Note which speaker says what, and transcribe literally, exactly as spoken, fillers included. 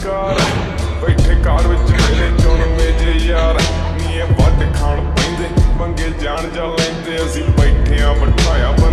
Speaker 1: car बैठे car which मेरे चुन मेजे यार नी वड खाण पैंदे पंगे जान जा लैंदे असीं बैठे आ बिठाया